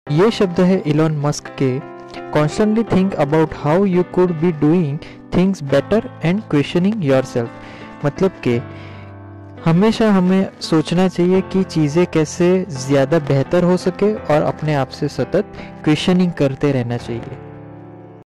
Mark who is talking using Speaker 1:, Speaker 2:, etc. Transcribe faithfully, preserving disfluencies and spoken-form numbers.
Speaker 1: ये शब्द है इलॉन मस्क के। Constantly think about how you could be doing things better and questioning yourself. मतलब कि हमेशा हमें सोचना चाहिए कि चीज़ें कैसे ज़्यादा बेहतर हो सके और अपने आप से सतत क्वेश्चनिंग करते रहना चाहिए।